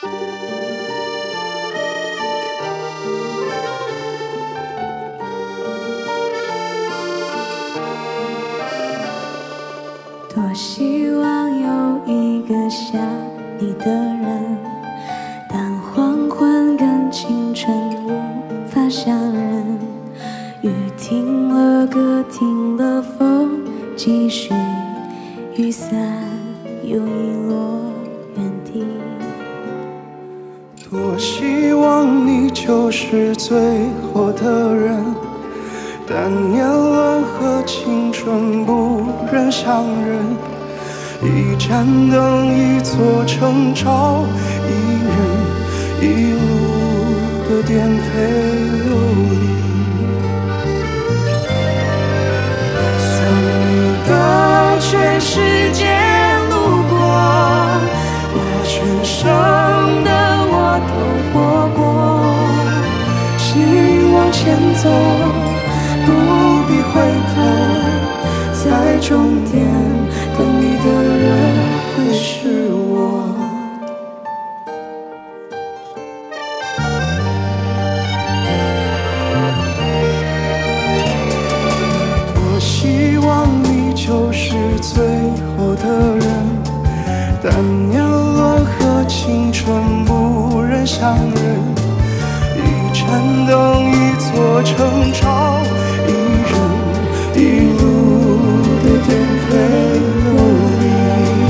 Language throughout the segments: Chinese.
多希望有一个像你的人，当黄昏跟清晨无法相认，雨停了，歌停了，风继续，雨伞又遗落原地。 多希望你就是最后的人，但年轮和青春不忍相认，一盏灯，一座城堡，一人一路的颠沛流离。从你的全世界路过，把全生的我都活过，请往前走，不必回头，在终点等你的人会是我。多希望你就是最后的人，但年轮和青春不忍相认，一盏灯，一座城堡，一人一路的颠沛流离。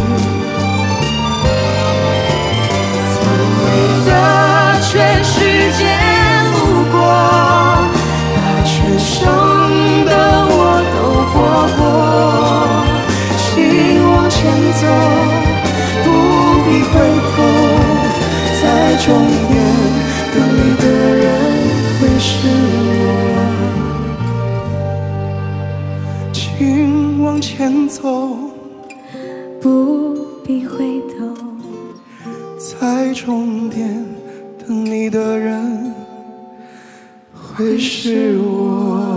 从你的全世界路过，把全生的我都活过，请往前走，不必回头，在终点等你的人会是我，请往前走， 不必回头， 在终点等你的人会是我。